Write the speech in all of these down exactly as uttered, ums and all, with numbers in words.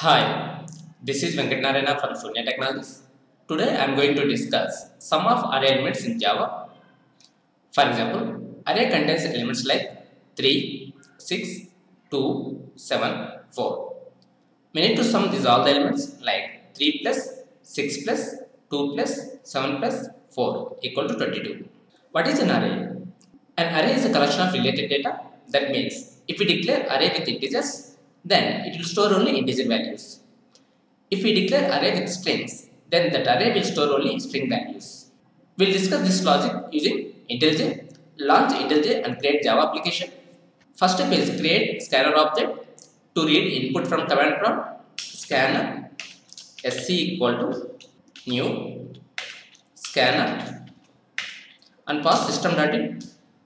Hi, this is Venkat Narayana from Shunya Technologies. Today I am going to discuss some of array elements in Java. For example, array contains elements like three, six, two, seven, four. We need to sum these all the elements like three plus six plus two plus seven plus four equal to twenty-two. What is an array? An array is a collection of related data. That means if we declare array with integers, then it will store only integer values. If we declare array with strings, then that array will store only string values. We'll discuss this logic using IntelliJ. Launch IntelliJ and create Java application. First step is create scanner object to read input from command prompt. Scanner sc equal to new scanner and pass system.in.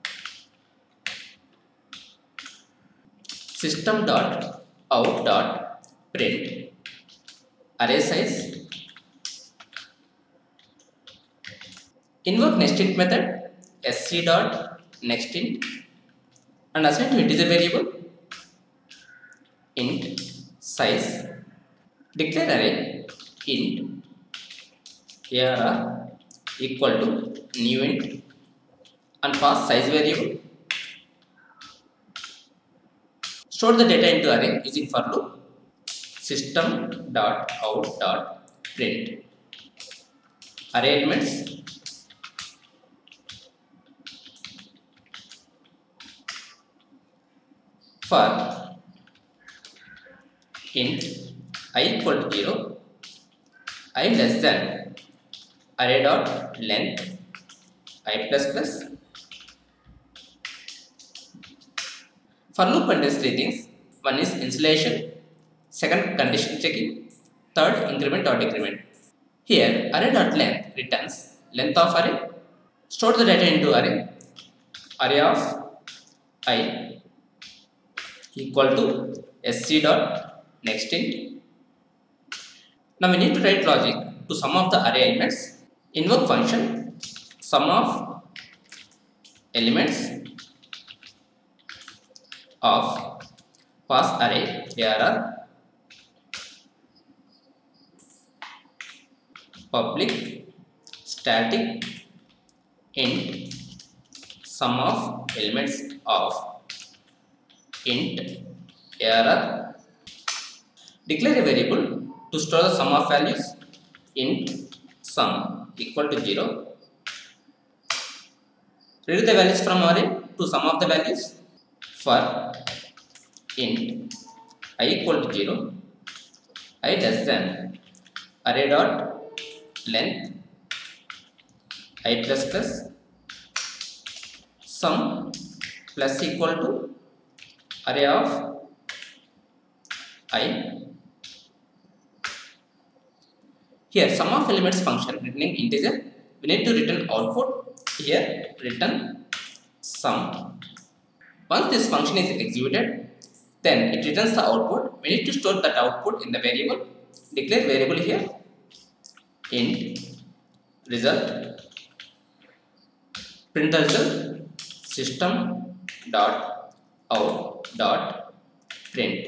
System.out.print array size. Invoke nextInt method sc.nextInt and assign to integer variable int size. Declare array int arr equal to new int and pass size variable. Store the data into array using for loop. System.out.print array elements for int I equal to zero, I less than array dot length I plus plus. For loop contains three things. One is installation, second condition checking, third increment or decrement. Here array dot length returns length of array. Store the data into array. Array of I equal to sc dot nextInt. Now we need to write logic to sum of the array elements. Invoke function sum of elements of pass array arr public static int sum of elements of int arr. Declare a variable to store the sum of values int sum equal to zero. Read the values from array to sum of the values. For int I equal to zero, I less than array dot length I plus plus sum plus equal to array of I. Here sum of elements function returning integer. We need to return output. Here return sum. Once this function is executed, then it returns the output. We need to store that output in the variable. Declare variable here int result. Print the result system dot out dot print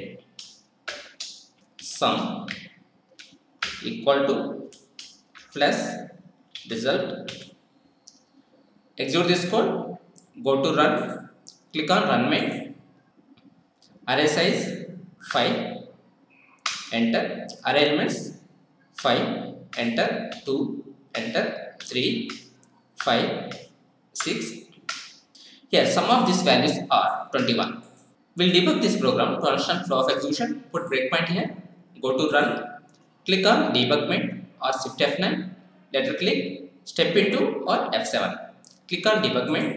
sum equal to plus result. Execute this code. Go to run. Click on run main. Array size five. Enter. Array elements five. Enter. two. Enter. three. five. six. Here sum of these values are twenty-one. We'll debug this program to understand flow of execution. Put breakpoint here. Go to run. Click on debugment or shift F nine. Later click step into or F seven. Click on debugment.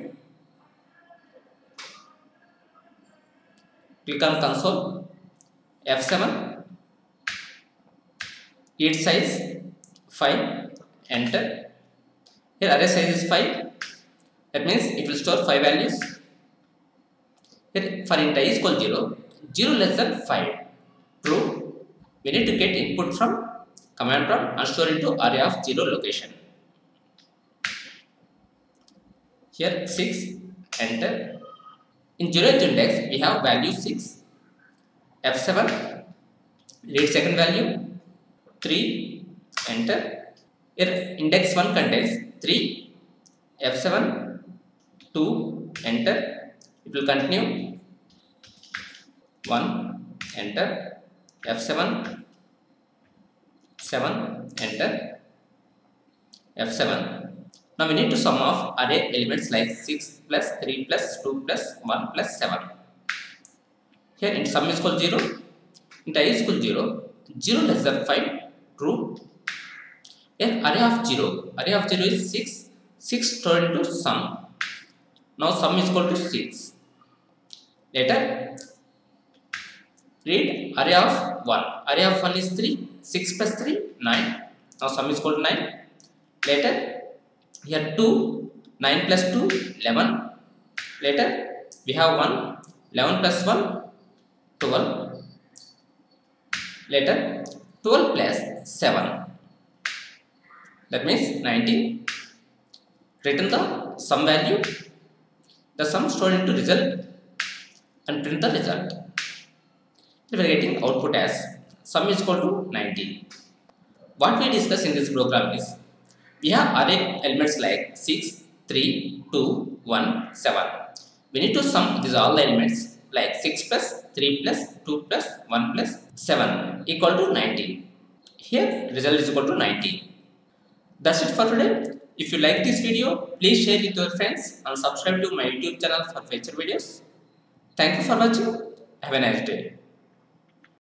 Click on console. F seven. Int size five. Enter. Here array size is five. That means it will store five values. Here for int I is equal to zero. zero less than five. True. We need to get input from command prompt and store into array of zero location. Here six. Enter. In zeroth index we have value six. F seven Read second value three, enter. Here index one contains three, F seven, two, enter. It will continue one, enter, F seven, seven, enter, F seven. Now we need to sum of array elements like six plus three plus two plus one plus seven. Here in sum is equal zero, int I is equal zero, zero less than five, true. Here array of zero, array of zero is six, six stored into sum. Now sum is equal to six. Later read array of one, array of one is three, six plus three, nine. Now sum is equal to nine. Later here two, nine plus two, eleven. Later we have one, eleven plus one, twelve. Later twelve plus seven, that means nineteen. Return the sum value, the sum stored into result, and print the result. We are getting output as sum is equal to nineteen. What we discuss in this program is, we have array elements like six, three, two, one, seven. We need to sum these all the elements like six plus three plus two plus one plus seven equal to nineteen. Here result is equal to nineteen. That's it for today. If you like this video, please share with your friends and subscribe to my YouTube channel for future videos. Thank you for watching. Have a nice day.